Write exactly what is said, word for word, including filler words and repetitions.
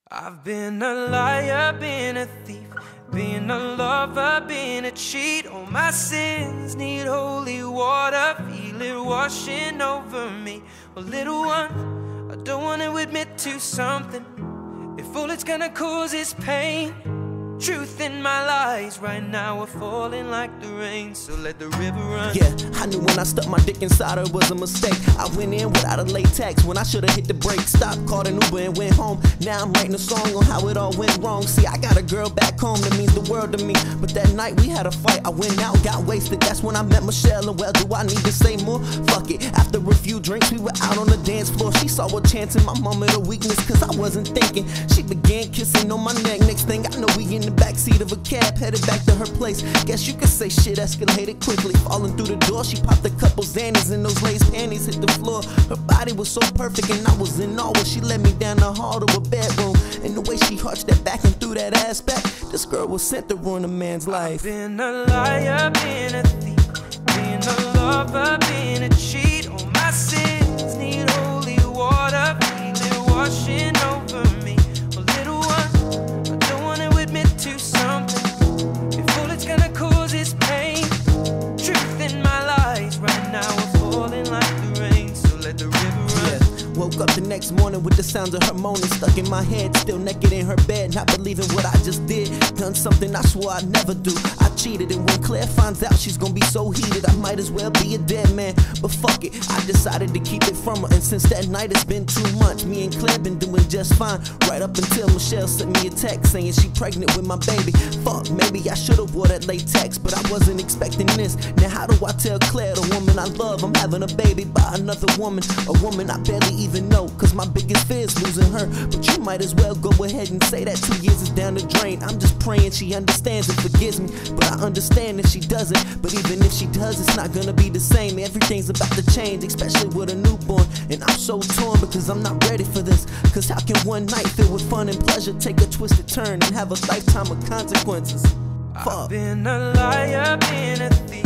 I've been a liar, been a thief, been a lover, been a cheat. All my sins need holy water, feel it washing over me. Well, little one, I don't want to admit to something. If all it's gonna cause is pain, truth in my lies right now are falling like the rain, so let the river run. Yeah, I knew when I stuck my dick inside her was a mistake. I went in without a latex when I should've hit the brakes. Stopped, called an Uber and went home. Now I'm writing a song on how it all went wrong. See, I got a girl back home that means the world to me, but that night we had a fight. I went out, got wasted, that's when I met Michelle. And well, do I need to say more? Fuck it, after a few drinks we were out on the dance floor. She saw a chance in my moment of weakness, cause I wasn't thinking. She began kissing on my neck. Next thing I know, we in the backseat of a cab, headed back to her place. Guess you could say shit escalated quickly. Falling through the door, she popped a couple Xannies and those lace panties hit the floor. Her body was so perfect and I was in awe when she led me down the hall to a bedroom. And the way she arched that back and threw that ass back, this girl was sent to ruin a man's life. I've been a liar, been a thief, been a lover, been a cheat. All my sins need holy water, feel it washing over me. Well, little one, I don't want to admit to something. If all it's gonna cause is pain, truth in my lies right now are falling like the rain, so let the river run. Yeah. Woke up the next morning with the sounds of her moaning stuck in my head, still naked in her bed, not believing what I just did. Done something I swore I'd never do. I cheated, and when Claire finds out, she's gonna be so heated I might as well be a dead man. But fuck it, I decided to keep it from her, and since that night it's been two months. Me and Claire been doing just fine, right up until Michelle sent me a text saying she pregnant with my baby. Fuck, maybe I should've wore that latex, but I wasn't expecting this. Now how do I tell Claire, the woman I love, I'm having a baby by another woman, a woman I barely even know? Cause my biggest fear is losing her. But you might as well go ahead and say that two years is down the drain. I'm just praying she understands and forgives me, but I understand if she doesn't. But even if she does, it's not gonna be the same. Everything's about to change, especially with a newborn. And I'm so torn because I'm not ready for this. Cause how can one night filled with fun and pleasure take a twisted turn and have a lifetime of consequences? Fuck. I've been a liar, been a thief,